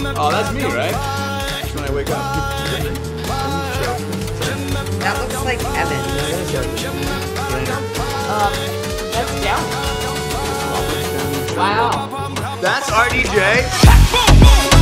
Oh, that's me, right? That's when I wake up. That looks like Evan. That's Downey. Wow. That's RDJ.